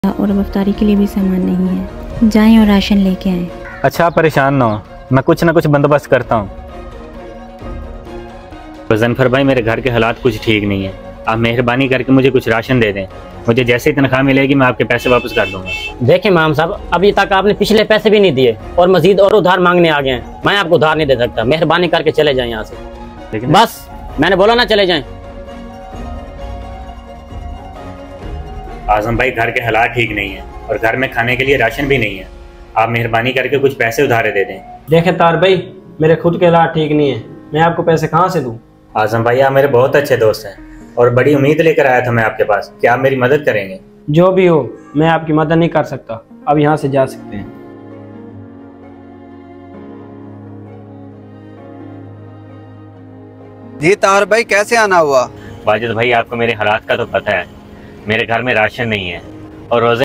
और अब अफ्तारी के लिए भी सामान नहीं है। जाएं और राशन लेके आएं। अच्छा, आप परेशान ना हो, मैं कुछ ना कुछ बंदोबस्त करता हूँ। ज़नफर भाई, मेरे घर के हालात कुछ ठीक नहीं है, आप मेहरबानी करके मुझे कुछ राशन दे दें। मुझे जैसे ही तनख्वाह मिलेगी मैं आपके पैसे वापस कर दूंगा। देखिए इमाम साहब, अभी तक आपने पिछले पैसे भी नहीं दिए और मजीद और उधार मांगने आ गए हैं। मैं आपको उधार नहीं दे सकता, मेहरबानी करके चले जाएं यहाँ से। लेकिन बस मैंने बोला ना, चले जाएं। आजम भाई, घर के हालात ठीक नहीं है और घर में खाने के लिए राशन भी नहीं है, आप मेहरबानी करके कुछ पैसे उधारे दे दें। देखें तार भाई, मेरे खुद के हालात ठीक नहीं है, मैं आपको पैसे कहाँ से दूँ? आजम भाई, आप मेरे बहुत अच्छे दोस्त हैं और बड़ी उम्मीद लेकर आया था मैं आपके पास, क्या आप मेरी मदद करेंगे? जो भी हो, मैं आपकी मदद नहीं कर सकता, अब यहाँ से जा सकते हैं। जी तार भाई, कैसे आना हुआ? वाजिद भाई, आपको मेरे हालात का तो पता है, मेरे घर में राशन नहीं है और रोज़े